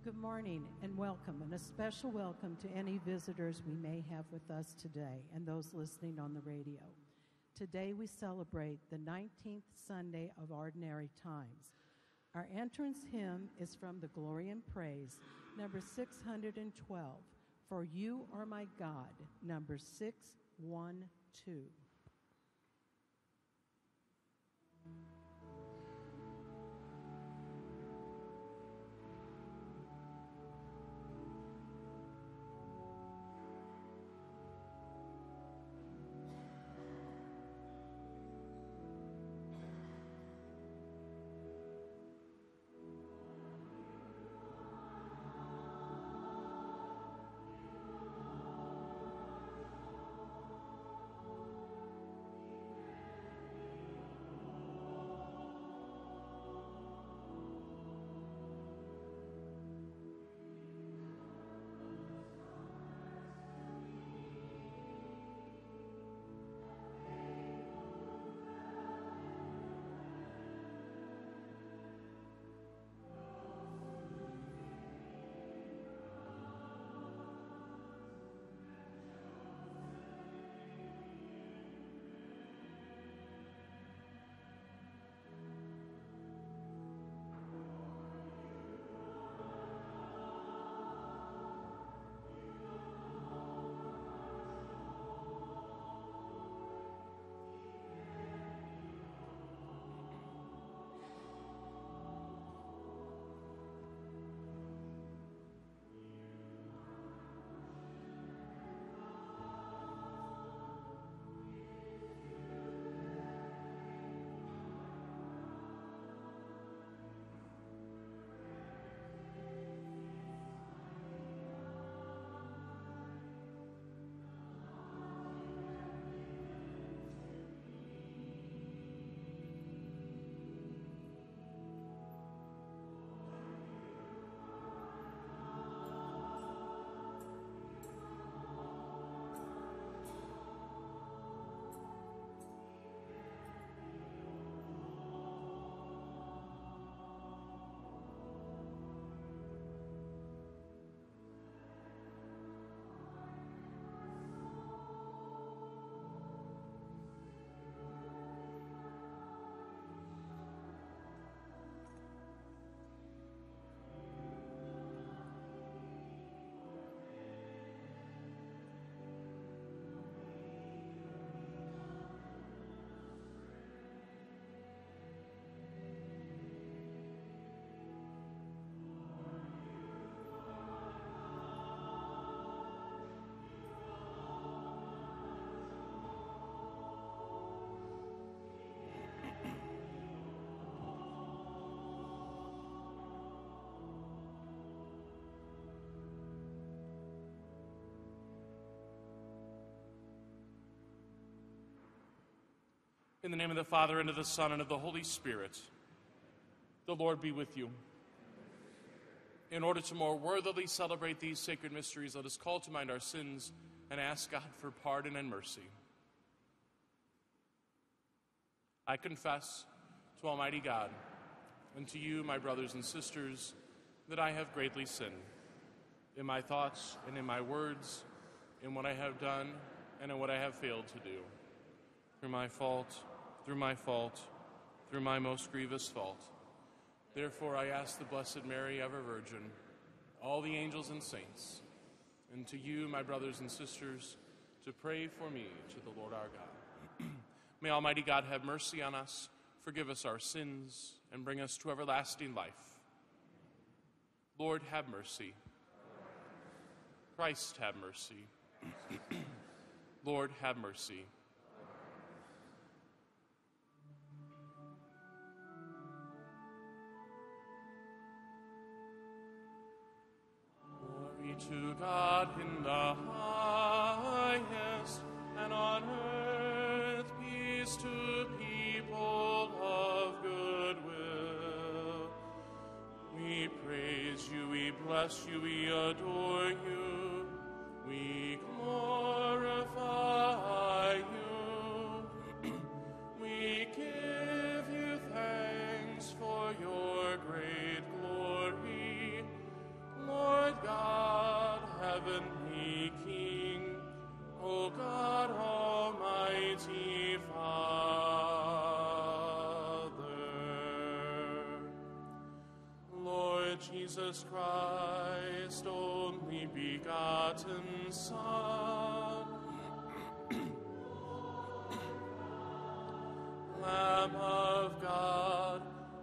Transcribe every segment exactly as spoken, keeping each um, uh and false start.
Good morning and welcome, and a special welcome to any visitors we may have with us today and those listening on the radio. Today we celebrate the nineteenth Sunday of Ordinary Times. Our entrance hymn is from the Glory and Praise, number six hundred twelve, For You Are My God, number six one two. In the name of the Father, and of the Son, and of the Holy Spirit, the Lord be with you. In order to more worthily celebrate these sacred mysteries, let us call to mind our sins and ask God for pardon and mercy. I confess to Almighty God and to you, my brothers and sisters, that I have greatly sinned in my thoughts and in my words, in what I have done and in what I have failed to do. Through my fault, through my fault, through my most grievous fault. Therefore I ask the Blessed Mary, ever Virgin, all the angels and saints, and to you, my brothers and sisters, to pray for me to the Lord our God. May Almighty God have mercy on us, forgive us our sins, and bring us to everlasting life. Lord, have mercy. Christ, have mercy. Lord, have mercy. Glory to God in the highest, and on earth peace to people of good will. We praise you, we bless you, we adore you, we glorify you. We give you thanks for your great glory. Lord Jesus Christ, only begotten Son, Lamb of God,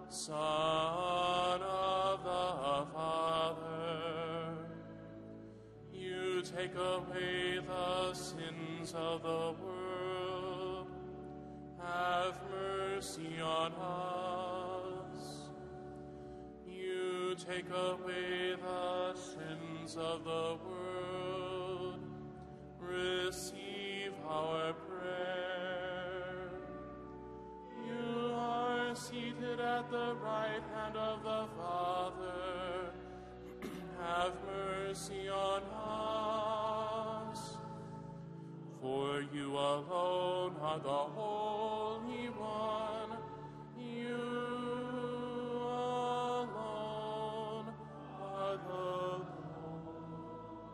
Son of the Father, you take away the sins of the world. Have mercy on us. You take away the sins of the world. Receive our prayer. You are seated at the right hand of the Father. Have mercy on us. For you alone are the Holy One. You alone are the Lord.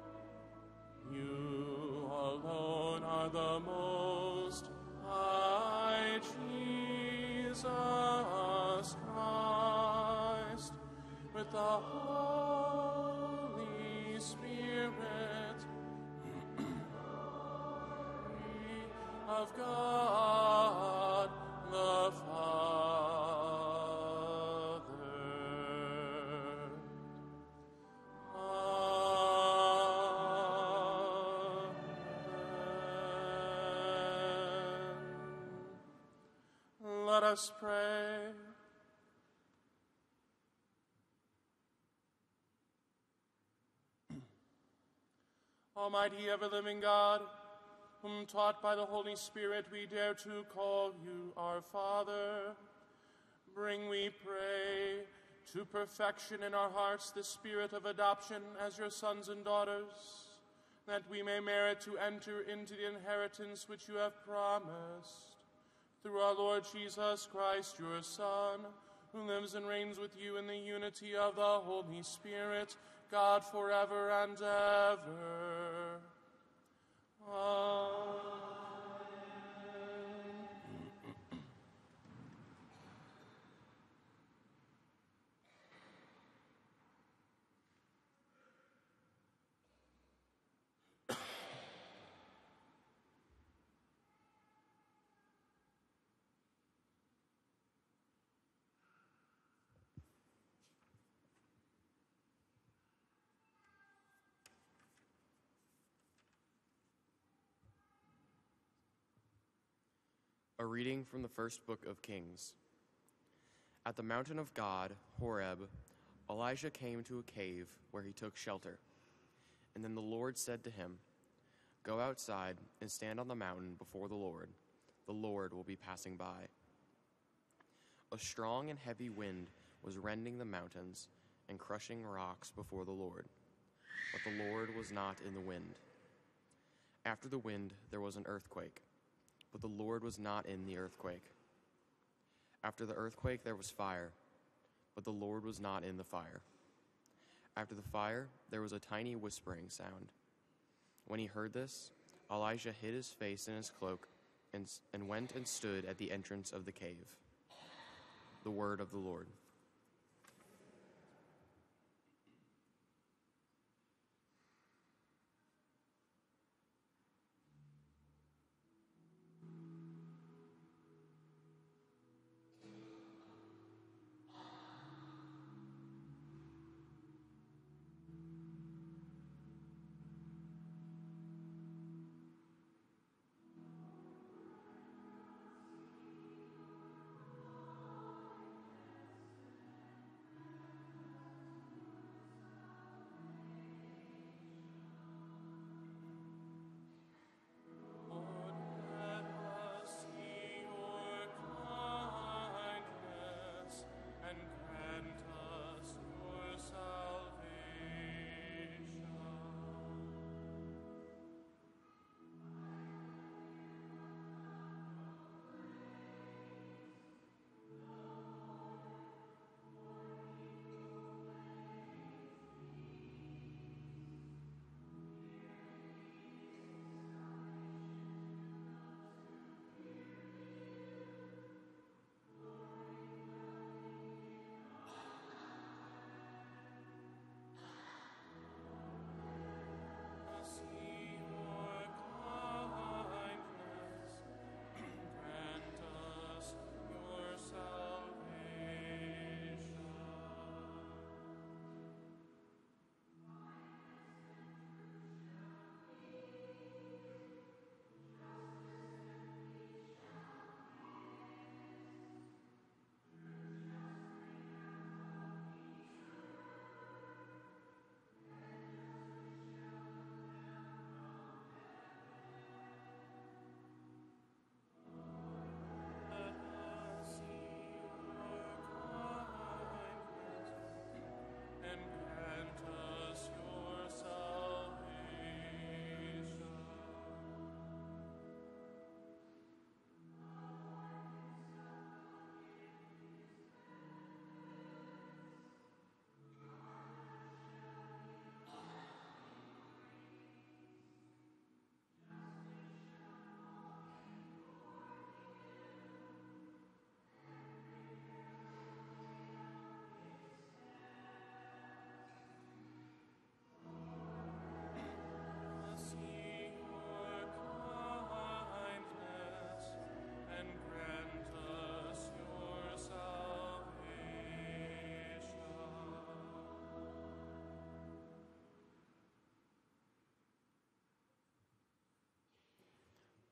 You alone are the Most High Jesus Christ, with the Holy Spirit, of God the Father. Amen. Let us pray. Almighty ever-living God, whom taught by the Holy Spirit we dare to call you our Father, bring, we pray, to perfection in our hearts the spirit of adoption as your sons and daughters, that we may merit to enter into the inheritance which you have promised. Through our Lord Jesus Christ, your Son, who lives and reigns with you in the unity of the Holy Spirit, God forever and ever. Amen. A reading from the first book of Kings. At the mountain of God, Horeb, Elijah came to a cave where he took shelter. And then the Lord said to him, "Go outside and stand on the mountain before the Lord. The Lord will be passing by." A strong and heavy wind was rending the mountains and crushing rocks before the Lord. But the Lord was not in the wind. After the wind, there was an earthquake. But the Lord was not in the earthquake. After the earthquake, there was fire, but the Lord was not in the fire. After the fire, there was a tiny whispering sound. When he heard this, Elijah hid his face in his cloak and, and went and stood at the entrance of the cave. The word of the Lord.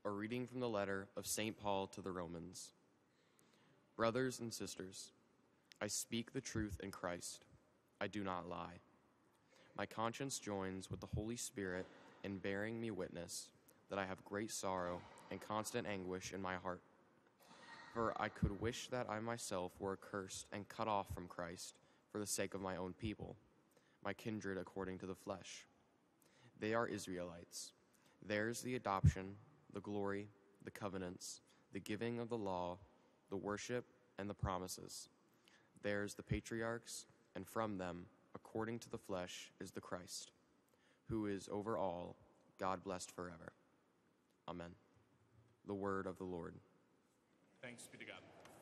A reading from the letter of Saint Paul to the Romans. Brothers and sisters, I speak the truth in Christ. I do not lie. My conscience joins with the Holy Spirit in bearing me witness that I have great sorrow and constant anguish in my heart. For I could wish that I myself were accursed and cut off from Christ for the sake of my own people, my kindred according to the flesh. They are Israelites. Theirs the adoption, the glory, the covenants, the giving of the law, the worship, and the promises. Theirs the patriarchs, and from them, according to the flesh, is the Christ, who is over all, God blessed forever. Amen. The word of the Lord. Thanks be to God.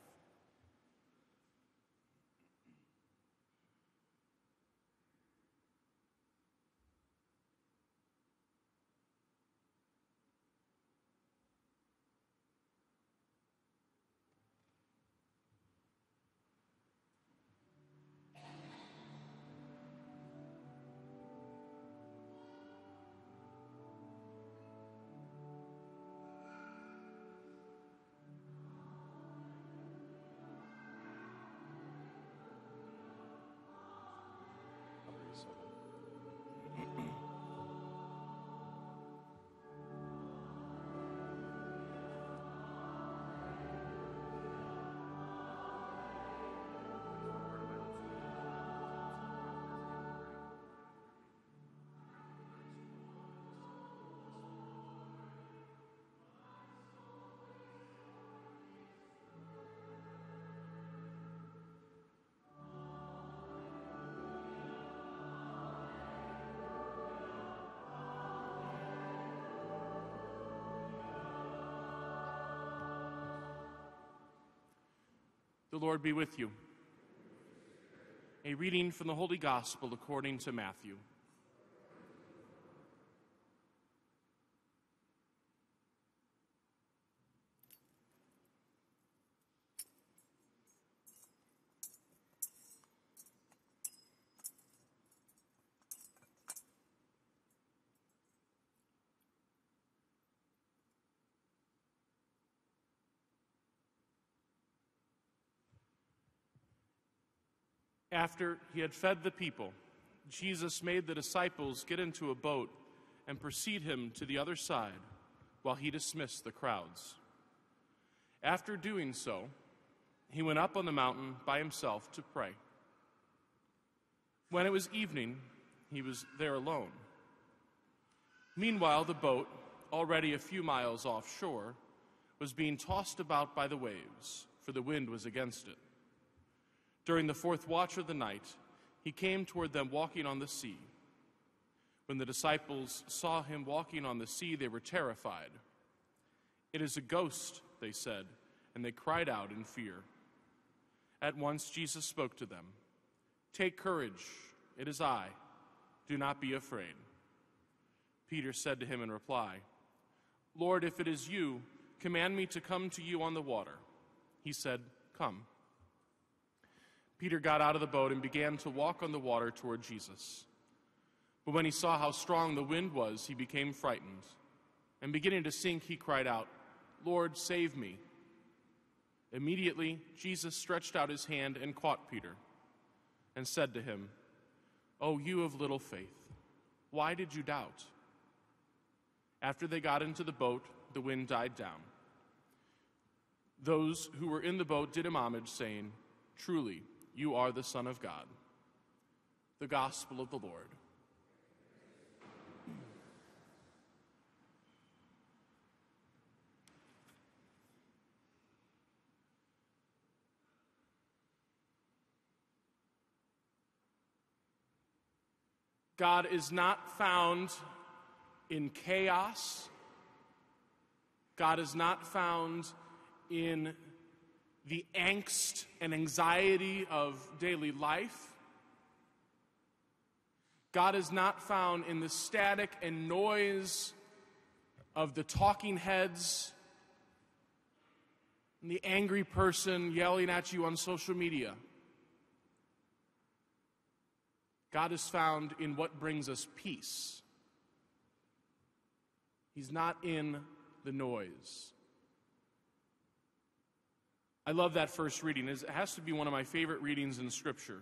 The Lord be with you. A reading from the Holy Gospel according to Matthew. After he had fed the people, Jesus made the disciples get into a boat and precede him to the other side while he dismissed the crowds. After doing so, he went up on the mountain by himself to pray. When it was evening, he was there alone. Meanwhile, the boat, already a few miles offshore, was being tossed about by the waves, for the wind was against it. During the fourth watch of the night, he came toward them walking on the sea. When the disciples saw him walking on the sea, they were terrified. "It is a ghost," they said, and they cried out in fear. At once Jesus spoke to them. "Take courage, it is I. Do not be afraid." Peter said to him in reply, "Lord, if it is you, command me to come to you on the water." He said, "Come." Peter got out of the boat and began to walk on the water toward Jesus. But when he saw how strong the wind was, he became frightened. And beginning to sink, he cried out, "Lord, save me." Immediately, Jesus stretched out his hand and caught Peter and said to him, "O you of little faith, why did you doubt?" After they got into the boat, the wind died down. Those who were in the boat did him homage, saying, "Truly, you are the Son of God." The Gospel of the Lord. God is not found in chaos. God is not found in the angst and anxiety of daily life. God is not found in the static and noise of the talking heads and the angry person yelling at you on social media. God is found in what brings us peace. He's not in the noise. I love that first reading. It has to be one of my favorite readings in Scripture.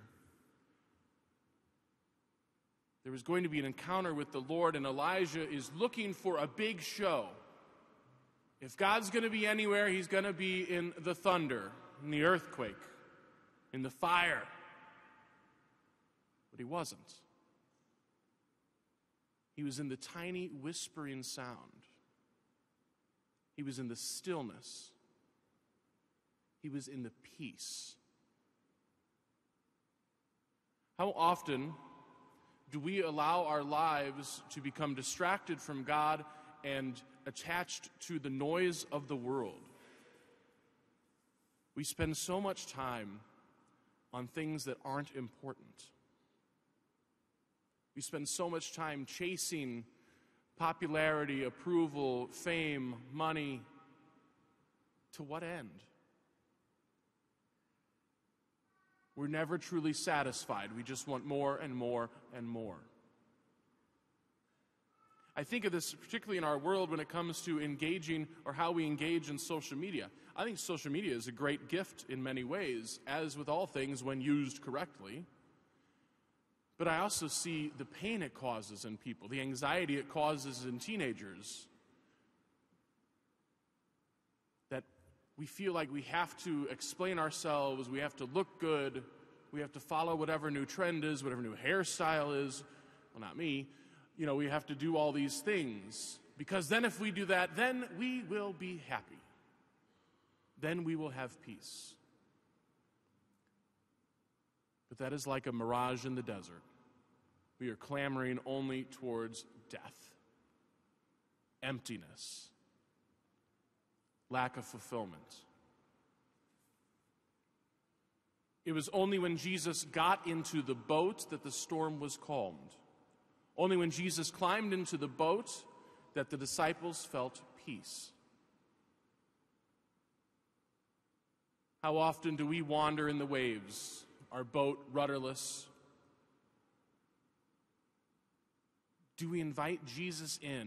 There was going to be an encounter with the Lord, and Elijah is looking for a big show. If God's going to be anywhere, he's going to be in the thunder, in the earthquake, in the fire. But he wasn't. He was in the tiny whispering sound. He was in the stillness. He was in the peace. How often do we allow our lives to become distracted from God and attached to the noise of the world? We spend so much time on things that aren't important. We spend so much time chasing popularity, approval, fame, money. To what end? We're never truly satisfied. We just want more and more and more. I think of this particularly in our world when it comes to engaging or how we engage in social media. I think social media is a great gift in many ways, as with all things when used correctly. But I also see the pain it causes in people, the anxiety it causes in teenagers. That we feel like we have to explain ourselves, we have to look good, we have to follow whatever new trend is, whatever new hairstyle is. Well, not me. You know, we have to do all these things. Because then if we do that, then we will be happy. Then we will have peace. But that is like a mirage in the desert. We are clamoring only towards death, emptiness, lack of fulfillment. It was only when Jesus got into the boat that the storm was calmed. Only when Jesus climbed into the boat that the disciples felt peace. How often do we wander in the waves, our boat rudderless? Do we invite Jesus in?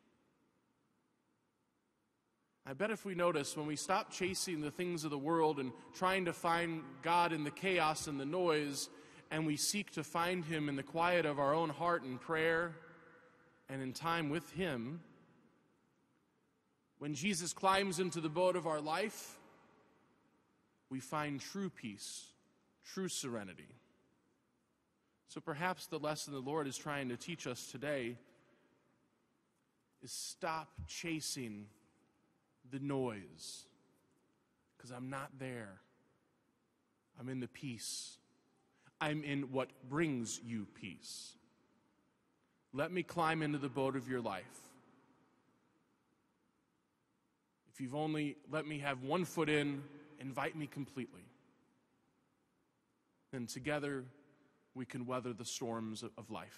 I bet if we notice, when we stop chasing the things of the world and trying to find God in the chaos and the noise, and we seek to find him in the quiet of our own heart in prayer and in time with him, when Jesus climbs into the boat of our life, we find true peace, true serenity. So perhaps the lesson the Lord is trying to teach us today is stop chasing the noise, because I'm not there. I'm in the peace. I'm in what brings you peace. Let me climb into the boat of your life. If you've only let me have one foot in, invite me completely. And together we can weather the storms of life.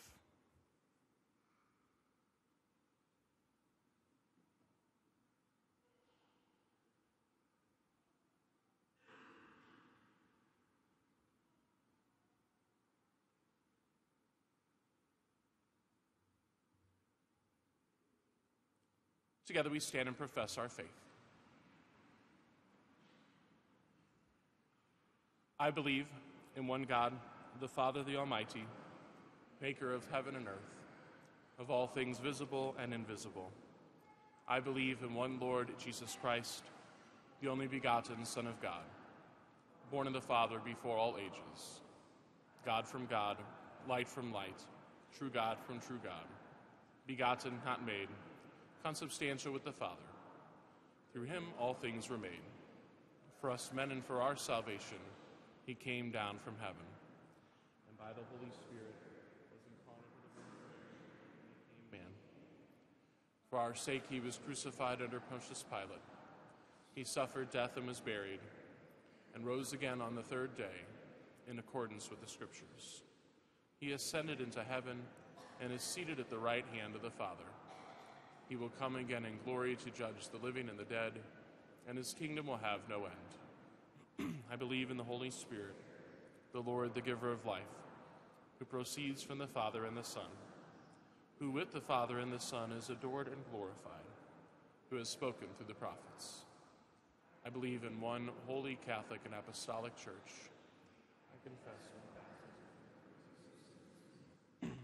Together we stand and profess our faith. I believe in one God, the Father, the Almighty, maker of heaven and earth, of all things visible and invisible. I believe in one Lord Jesus Christ, the only begotten Son of God, born of the Father before all ages, God from God, light from light, true God from true God, begotten, not made, consubstantial with the Father. Through him all things were made. For us men and for our salvation, he came down from heaven, and by the Holy Spirit was incarnate of the Virgin Mary and became man. For our sake he was crucified under Pontius Pilate. He suffered death and was buried, and rose again on the third day in accordance with the Scriptures. He ascended into heaven and is seated at the right hand of the Father. He will come again in glory to judge the living and the dead, and his kingdom will have no end. I believe in the Holy Spirit, the Lord, the giver of life, who proceeds from the Father and the Son, who with the Father and the Son is adored and glorified, who has spoken through the prophets. I believe in one holy Catholic and Apostolic Church. I confess one baptism.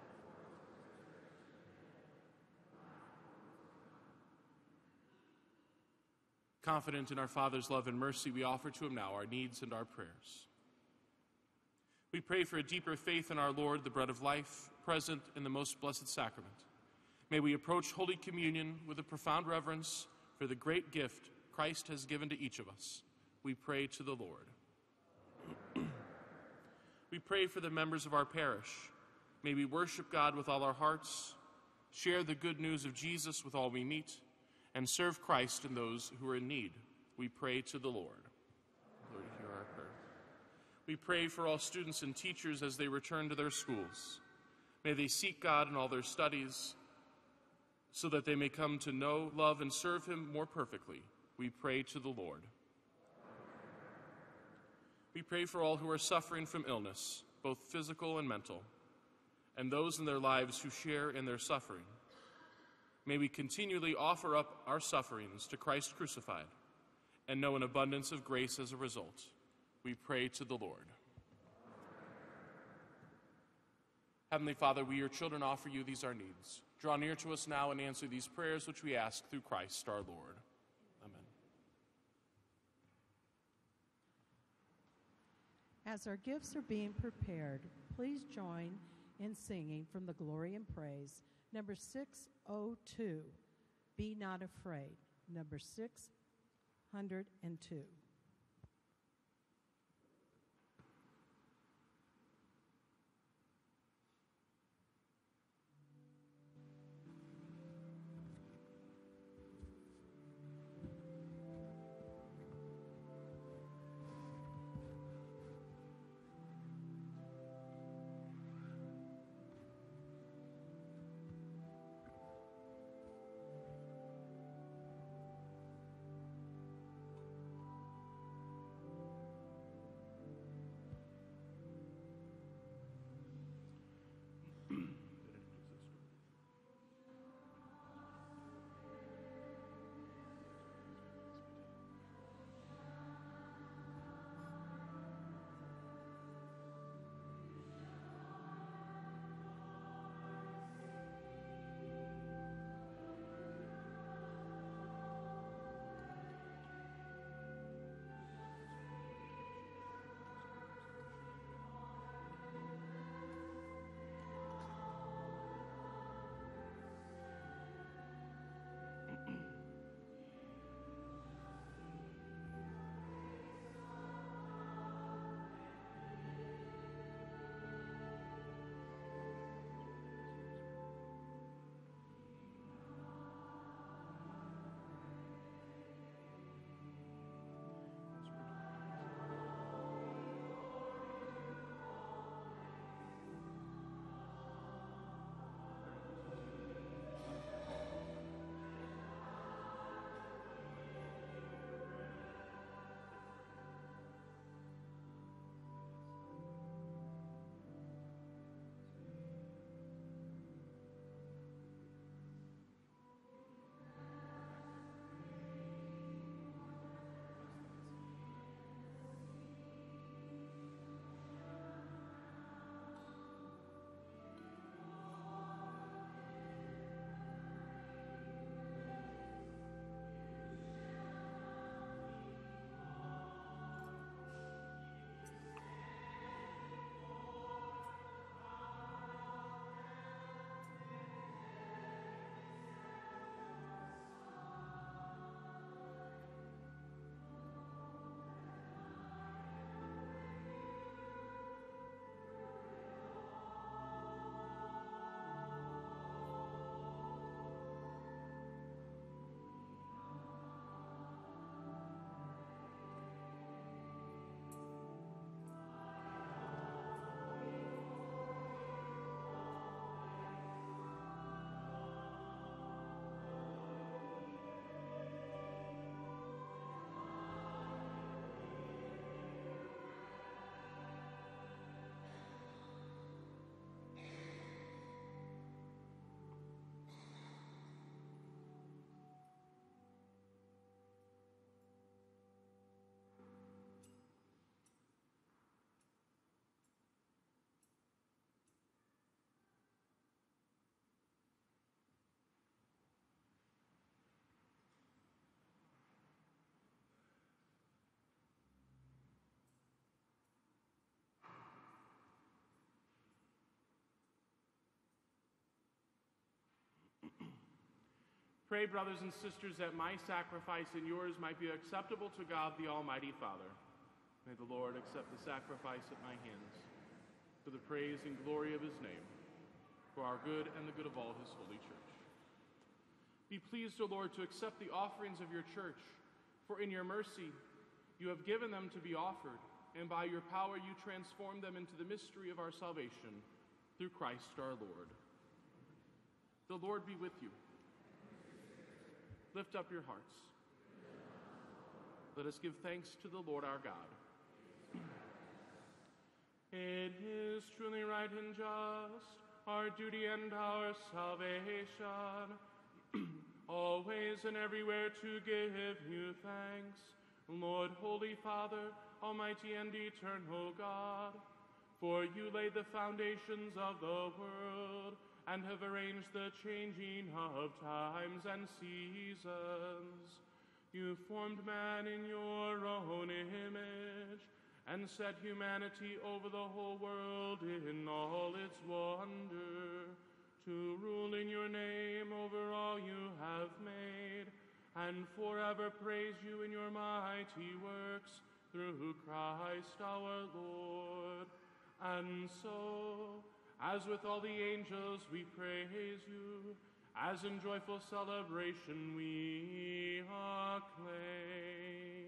Confident in our Father's love and mercy, we offer to him now our needs and our prayers. We pray for a deeper faith in our Lord, the bread of life, present in the most blessed sacrament. May we approach Holy Communion with a profound reverence for the great gift Christ has given to each of us. We pray to the Lord. We pray for the members of our parish. May we worship God with all our hearts, share the good news of Jesus with all we meet, and serve Christ in those who are in need. We pray to the Lord. Lord, hear our prayer. We pray for all students and teachers as they return to their schools. May they seek God in all their studies so that they may come to know, love, and serve him more perfectly. We pray to the Lord. We pray for all who are suffering from illness, both physical and mental, and those in their lives who share in their suffering. May we continually offer up our sufferings to Christ crucified and know an abundance of grace as a result. We pray to the Lord. Heavenly Father, we, your children, offer you these our needs. Draw near to us now and answer these prayers which we ask through Christ our Lord. Amen. As our gifts are being prepared, please join in singing from the Glory and Praise, number six oh two, Be Not Afraid, number six hundred two. Pray, brothers and sisters, that my sacrifice and yours might be acceptable to God the Almighty Father. May the Lord accept the sacrifice at my hands for the praise and glory of his name, for our good and the good of all his holy church. Be pleased, O Lord, to accept the offerings of your church, for in your mercy you have given them to be offered, and by your power you transform them into the mystery of our salvation, through Christ our Lord. The Lord be with you. Lift up your hearts. Let us give thanks to the Lord our God. It is truly right and just, our duty and our salvation, always and everywhere to give you thanks, Lord, Holy Father, Almighty and eternal God, for you laid the foundations of the world and have arranged the changing of times and seasons. You formed man in your own image and set humanity over the whole world in all its wonder, to rule in your name over all you have made, and forever praise you in your mighty works, through Christ our Lord. And so, as with all the angels we praise you, as in joyful celebration we acclaim.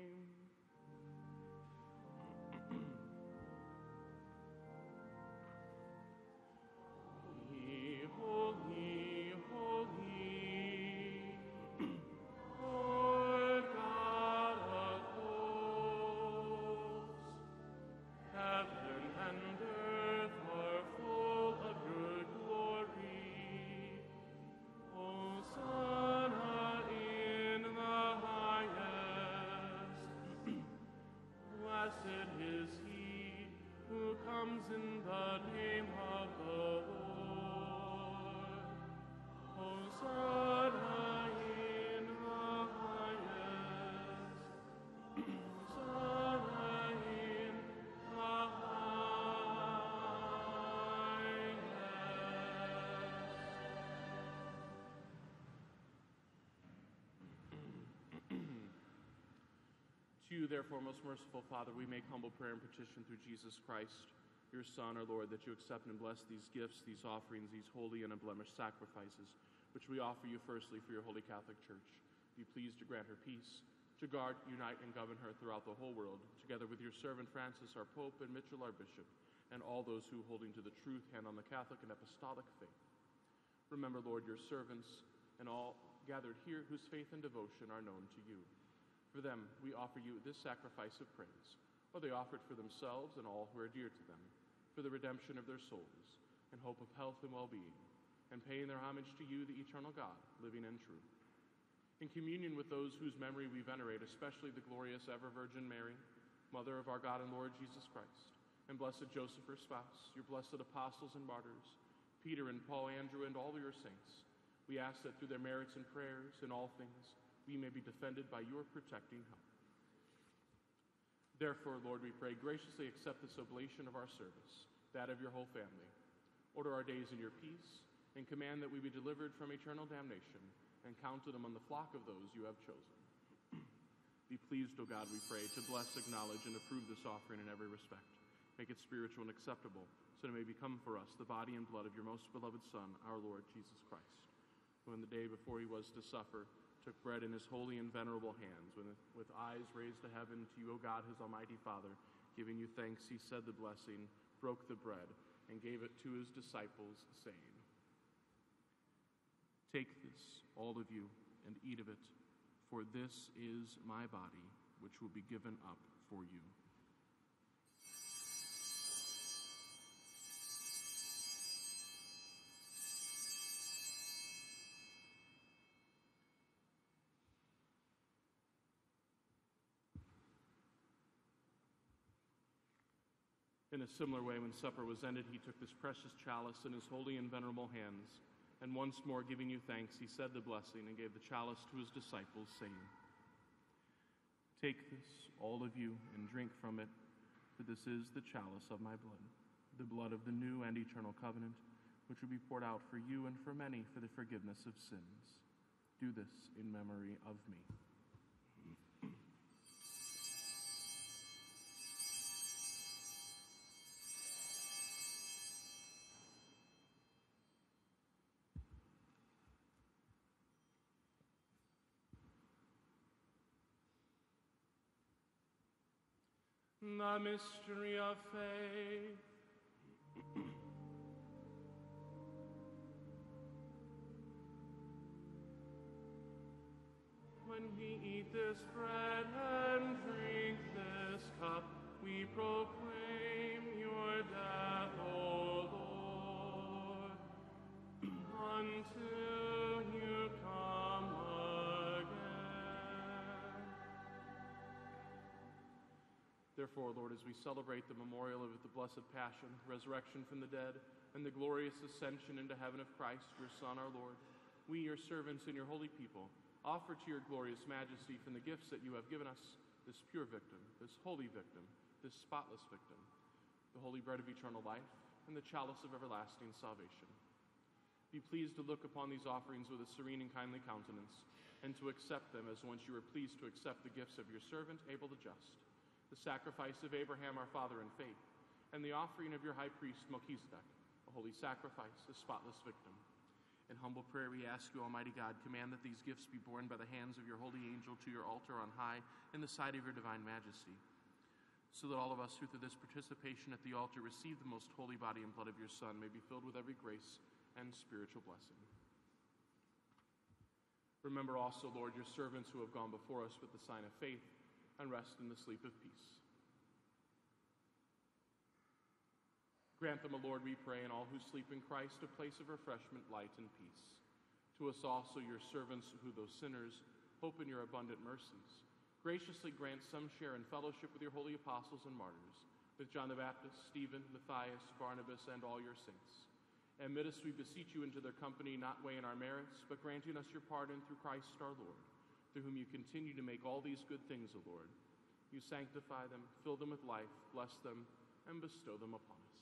Holy, holy, holy, Lord God of hosts, heaven and earth are full of your glory. Hosanna in the highest. Blessed is he who comes in the name of the Lord. Hosanna in the highest. Hosanna in the highest. To you, therefore, most merciful Father, we make humble prayer and petition through Jesus Christ, your Son, our Lord, that you accept and bless these gifts, these offerings, these holy and unblemished sacrifices, which we offer you firstly for your holy Catholic Church. Be pleased to grant her peace, to guard, unite, and govern her throughout the whole world, together with your servant Francis, our Pope, and Mitchell, our Bishop, and all those who, holding to the truth, hand on the Catholic and Apostolic faith. Remember, Lord, your servants and all gathered here whose faith and devotion are known to you. For them, we offer you this sacrifice of praise, or they offer it for themselves and all who are dear to them, for the redemption of their souls, and hope of health and well-being, and paying their homage to you, the eternal God, living and true. In communion with those whose memory we venerate, especially the glorious ever-Virgin Mary, Mother of our God and Lord Jesus Christ, and blessed Joseph, her spouse, your blessed apostles and martyrs, Peter and Paul, Andrew, and all your saints, we ask that through their merits and prayers in all things, we may be defended by your protecting help. Therefore, Lord, we pray, graciously accept this oblation of our service, that of your whole family. Order our days in your peace, and command that we be delivered from eternal damnation, and counted among the flock of those you have chosen. Be pleased, O God, we pray, to bless, acknowledge, and approve this offering in every respect. Make it spiritual and acceptable, so that it may become for us the body and blood of your most beloved Son, our Lord Jesus Christ, who in the day before he was to suffer, took bread in his holy and venerable hands, when with eyes raised to heaven to you, O God, his almighty Father, giving you thanks, he said the blessing, broke the bread, and gave it to his disciples, saying, "Take this, all of you, and eat of it, for this is my body, which will be given up for you." In a similar way, when supper was ended, he took this precious chalice in his holy and venerable hands, and once more giving you thanks, he said the blessing and gave the chalice to his disciples, saying, "Take this, all of you, and drink from it, for this is the chalice of my blood, the blood of the new and eternal covenant, which will be poured out for you and for many for the forgiveness of sins. Do this in memory of me. The mystery of faith. When we eat this bread and drink this cup, we proclaim your death, O Lord, until you come again. Therefore, Lord, as we celebrate the memorial of the Blessed Passion, resurrection from the dead, and the glorious ascension into heaven of Christ, your Son, our Lord, we, your servants and your holy people, offer to your glorious majesty from the gifts that you have given us this pure victim, this holy victim, this spotless victim, the holy bread of eternal life, and the chalice of everlasting salvation. Be pleased to look upon these offerings with a serene and kindly countenance, and to accept them as once you were pleased to accept the gifts of your servant, Abel the just, the sacrifice of Abraham our father in faith, and the offering of your high priest Melchizedek, a holy sacrifice, a spotless victim. In humble prayer we ask you, Almighty God, command that these gifts be borne by the hands of your holy angel to your altar on high in the sight of your divine majesty, so that all of us who through this participation at the altar receive the most holy body and blood of your Son may be filled with every grace and spiritual blessing. Remember also, Lord, your servants who have gone before us with the sign of faith, and rest in the sleep of peace. Grant them, O Lord, we pray, and all who sleep in Christ, a place of refreshment, light, and peace. To us also, your servants, who, though sinners, hope in your abundant mercies, graciously grant some share in fellowship with your holy apostles and martyrs, with John the Baptist, Stephen, Matthias, Barnabas, and all your saints. Admit us, we beseech you, into their company, not weighing our merits, but granting us your pardon through Christ our Lord, through whom you continue to make all these good things, O Lord. You sanctify them, fill them with life, bless them, and bestow them upon us.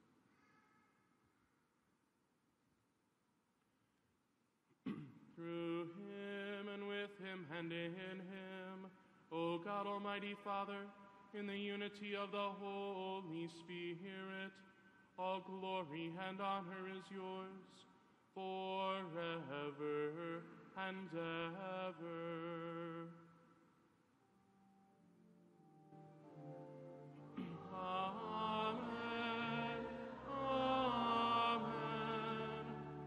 Through him, and with him, and in him, O God, Almighty Father, in the unity of the Holy Spirit, all glory and honor is yours, forever and ever. Amen. Amen.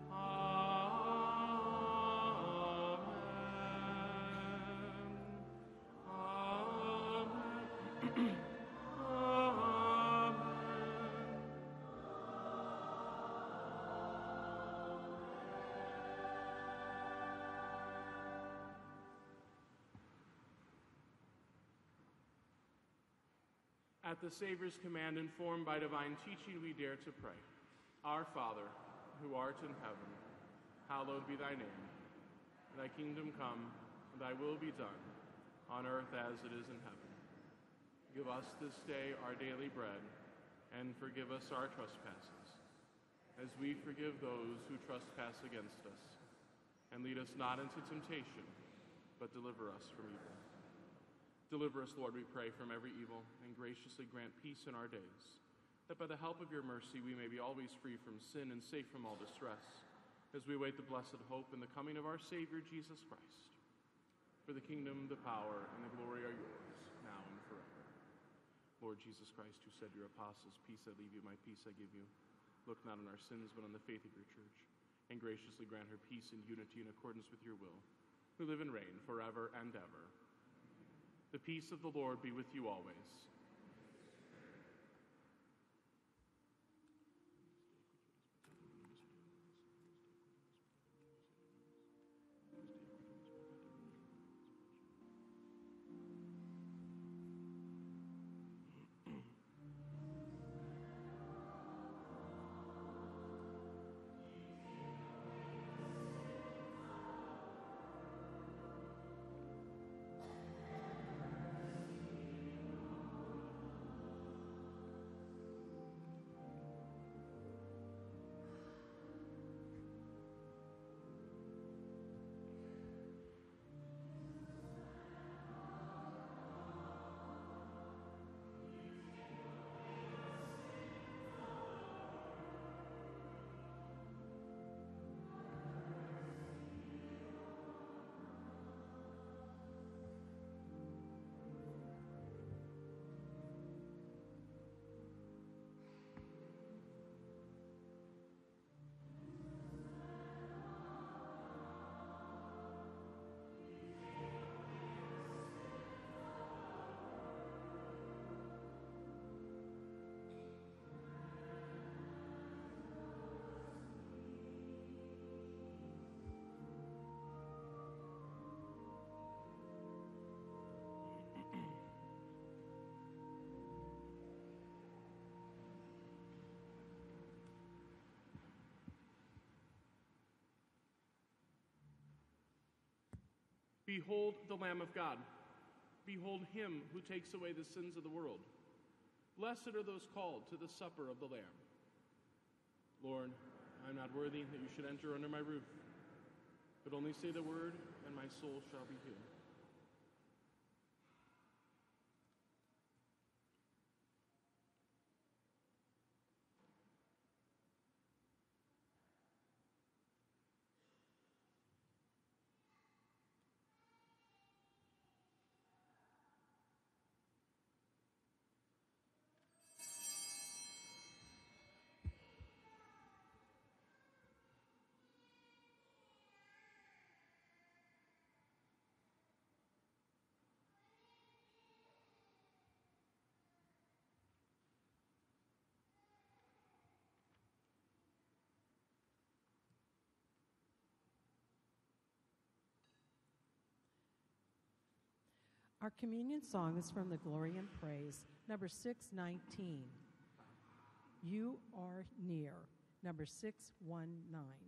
At the Savior's command, informed by divine teaching, we dare to pray. Our Father, who art in heaven, hallowed be thy name. Thy kingdom come, and thy will be done, on earth as it is in heaven. Give us this day our daily bread, and forgive us our trespasses, as we forgive those who trespass against us. And lead us not into temptation, but deliver us from evil. Deliver us, Lord, we pray, from every evil, and graciously grant peace in our days, that by the help of your mercy we may be always free from sin and safe from all distress, as we await the blessed hope and the coming of our Savior, Jesus Christ. For the kingdom, the power, and the glory are yours, now and forever. Lord Jesus Christ, who said to your apostles, peace I leave you, my peace I give you, look not on our sins, but on the faith of your church, and graciously grant her peace and unity in accordance with your will, who live and reign forever and ever. The peace of the Lord be with you always. Behold the Lamb of God. Behold him who takes away the sins of the world. Blessed are those called to the supper of the Lamb. Lord, I am not worthy that you should enter under my roof, but only say the word, and my soul shall be healed. Our communion song is from the Glory and Praise, number six nineteen. You are near, number six one nine.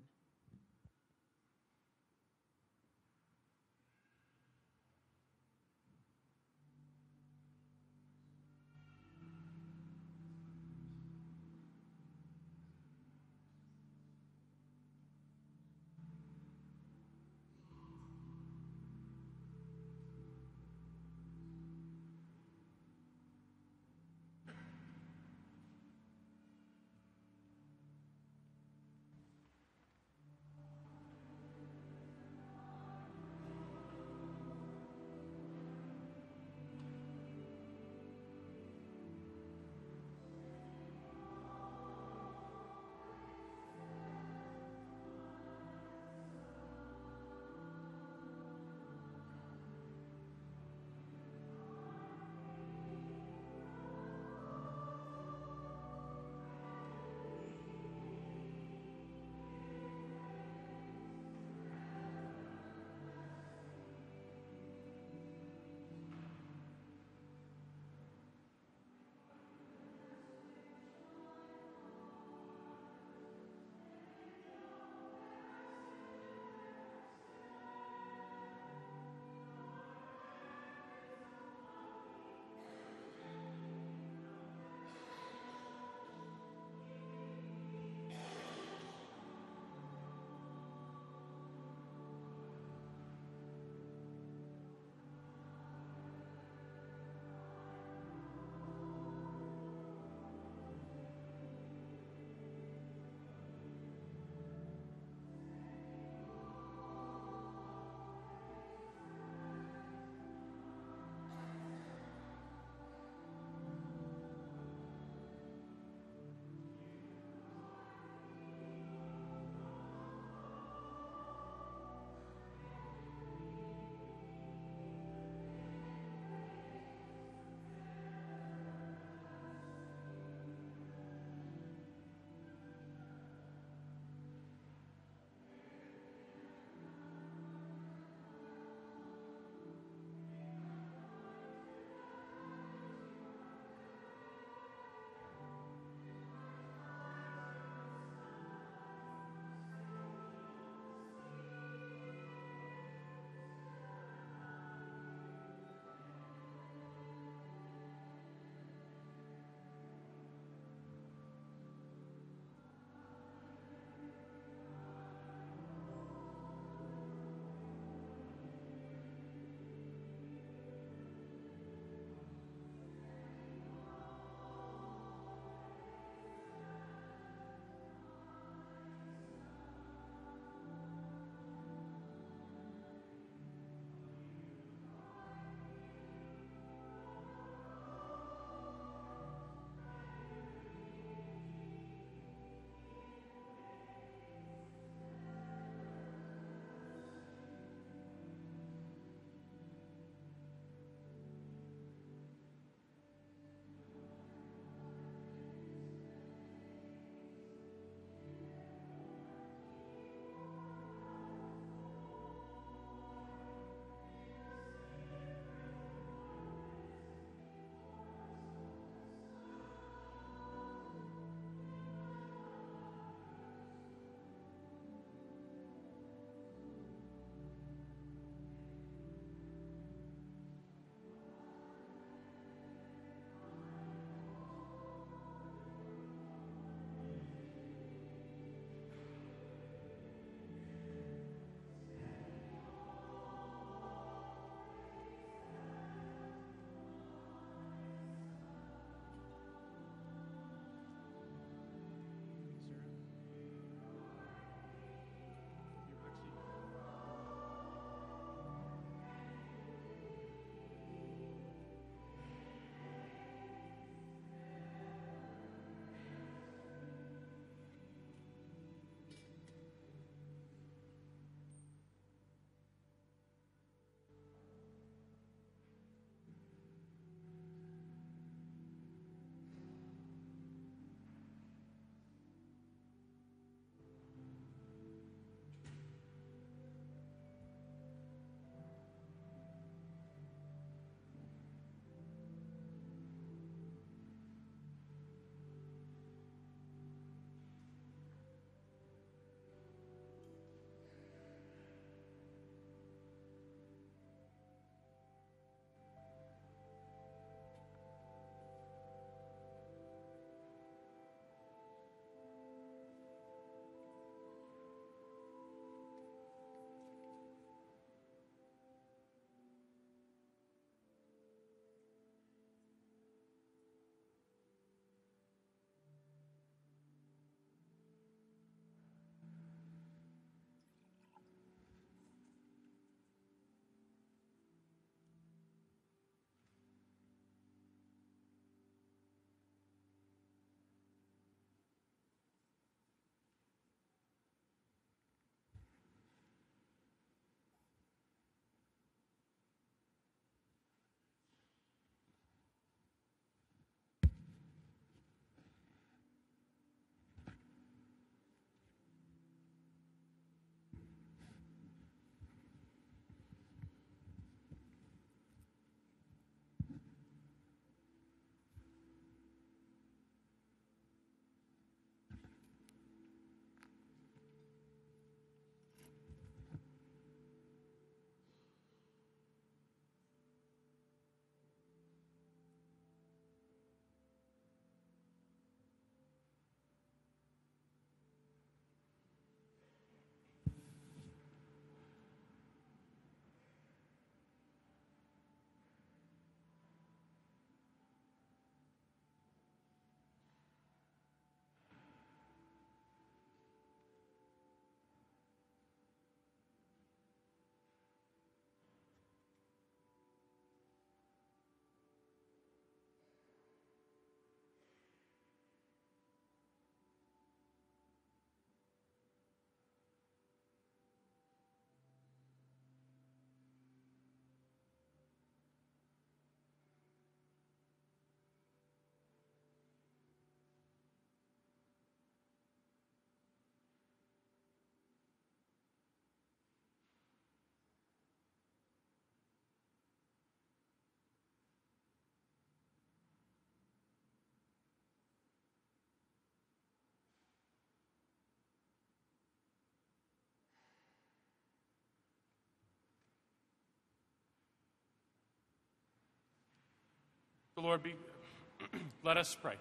The Lord be. Let us pray.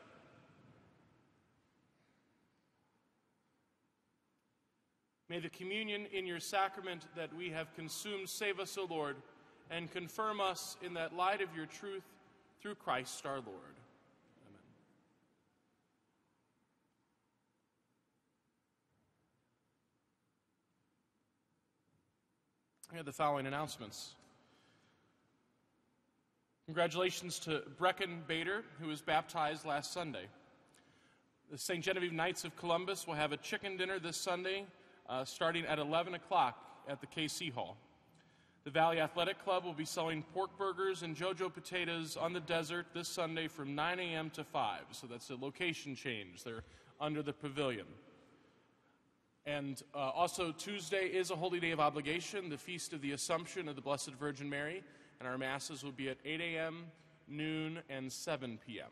May the communion in your sacrament that we have consumed save us, O Lord, and confirm us in that light of your truth through Christ our Lord. Amen. I have the following announcements. Congratulations to Brecken Bader, who was baptized last Sunday. The Saint Genevieve Knights of Columbus will have a chicken dinner this Sunday, uh, starting at eleven o'clock at the K C Hall. The Valley Athletic Club will be selling pork burgers and JoJo potatoes on the desert this Sunday from nine a.m. to five, so that's a location change. They're under the pavilion. And uh, also Tuesday is a holy day of obligation, the Feast of the Assumption of the Blessed Virgin Mary, and our masses will be at eight a.m., noon, and seven p.m.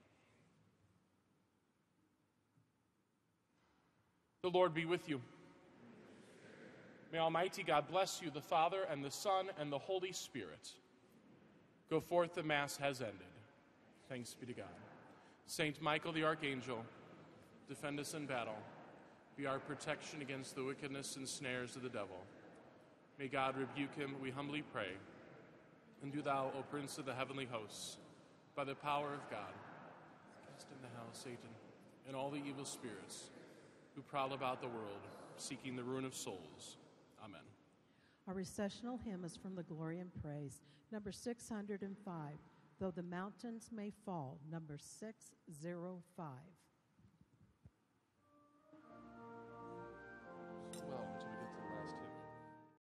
The Lord be with you. May Almighty God bless you, the Father, and the Son, and the Holy Spirit. Go forth, the Mass has ended. Thanks be to God. Saint Michael the Archangel, defend us in battle. Be our protection against the wickedness and snares of the devil. May God rebuke him, we humbly pray. And do thou, O Prince of the heavenly hosts, by the power of God, cast into hell Satan and all the evil spirits who prowl about the world, seeking the ruin of souls. Amen. Our recessional hymn is from the Glory and Praise, number six hundred five, Though the Mountains May Fall, number six oh five.